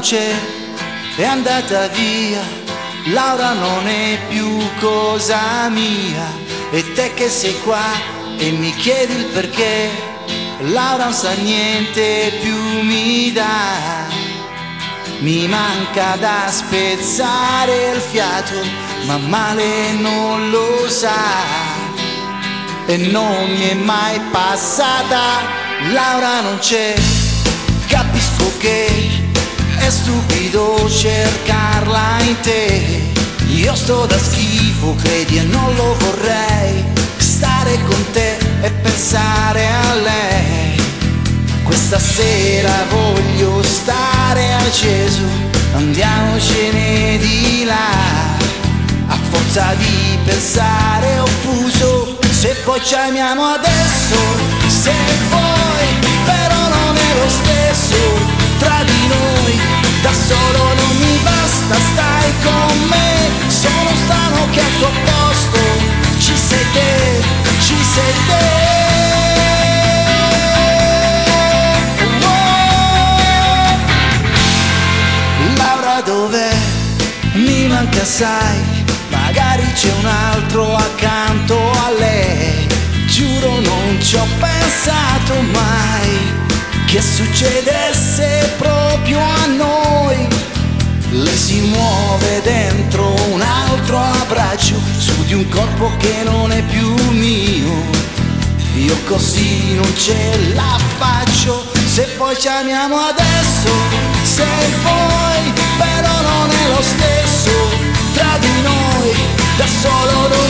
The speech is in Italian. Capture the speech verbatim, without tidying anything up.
c'è, è andata via, Laura non è più cosa mia. E te che sei qua e mi chiedi il perché, Laura non sa niente più mi dà. Mi manca da spezzare il fiato, ma male non lo sa. E non mi è mai passata, Laura non c'è. Capisco che è stupido cercarla in te. Io sto da schifo, credi, e non lo vorrei. Stare con te e pensare a lei. Questa sera voglio stare acceso, andiamocene di là. A forza di pensare ho fuso, se poi ci amiamo adesso, se vuoi, però non è lo stesso. Tra di noi, da solo non mi basta, stai con me. Sono strano che al tuo posto ci sei te, ci sei te. Dov'è? Mi manca assai, magari c'è un altro accanto a lei. Giuro non ci ho pensato mai che succedesse proprio a noi. Lei si muove dentro un altro abbraccio, su di un corpo che non è più mio. Io così non ce la faccio, se poi ci amiamo adesso, se vuoi, però non è lo stesso. Tra di noi, da solo non